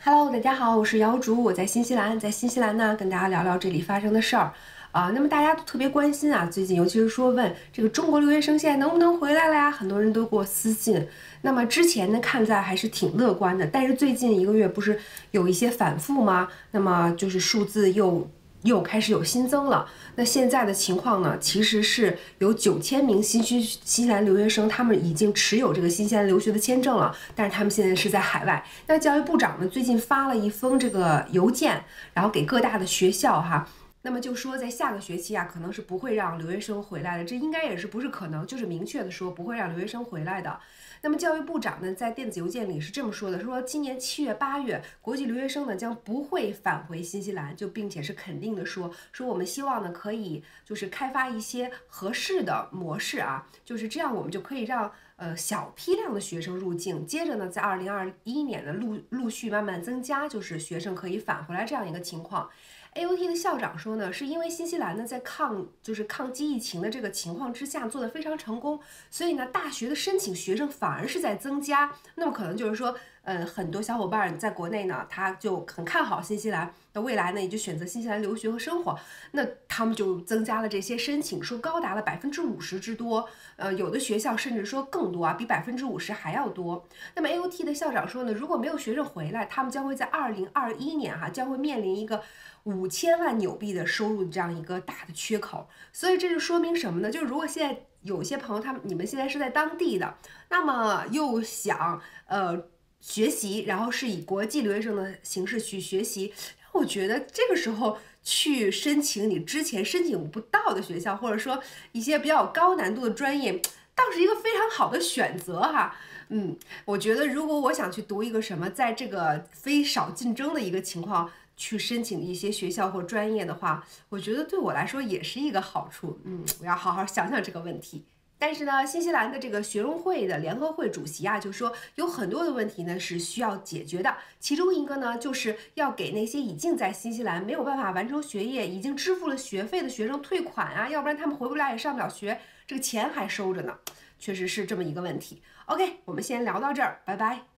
Hello，大家好，我是瑶主，我在新西兰，在新西兰呢，跟大家聊聊这里发生的事儿那么大家都特别关心啊，最近尤其是说问这个中国留学生现在能不能回来了呀？很多人都给我私信。那么之前呢，看在还是挺乐观的，但是最近一个月不是有一些反复吗？那么就是数字又开始有新增了。那现在的情况呢，其实是有9000名新西兰留学生，他们已经持有这个新西兰留学的签证了，但是他们现在是在海外。那教育部长呢，最近发了一封这个邮件，然后给各大的学校哈。那么就说在下个学期啊，可能是不会让留学生回来的，这应该也是不是可能，就是明确的说不会让留学生回来的。那么教育部长呢，在电子邮件里是这么说的：说今年7月、8月，国际留学生呢将不会返回新西兰，并且是肯定的说我们希望呢可以就是开发一些合适的模式啊，就是这样我们就可以让小批量的学生入境，接着呢在2021年呢陆续慢慢增加，就是学生可以返回来这样一个情况。AOT 的校长说呢，是因为新西兰呢在抗击疫情的这个情况之下做得非常成功，所以呢大学的申请学生反而是在增加。那么可能就是说，很多小伙伴在国内呢，他就很看好新西兰的未来呢，也就选择新西兰留学和生活。那他们就增加了这些申请，说高达了50%之多。有的学校甚至说更多啊，比50%还要多。那么 AOT 的校长说呢，如果没有学生回来，他们将会在2021年将会面临一个5000万纽币的收入的这样一个大的缺口。所以这就说明什么呢？就是如果现在有些朋友你们现在是在当地的，那么又想学习，然后是以国际留学生的形式去学习，我觉得这个时候去申请你之前申请不到的学校，或者说一些比较高难度的专业，倒是一个非常好的选择哈。我觉得如果我想去读一个什么，在这个非少竞争的一个情况去申请一些学校或专业的话，我觉得对我来说也是一个好处。我要好好想想这个问题。但是呢，新西兰的这个学生会的联合会主席就说有很多的问题呢是需要解决的，其中一个呢就是要给那些已经在新西兰没有办法完成学业、已经支付了学费的学生退款要不然他们回不来也上不了学，这个钱还收着呢，确实是这么一个问题。OK，我们先聊到这儿，拜拜。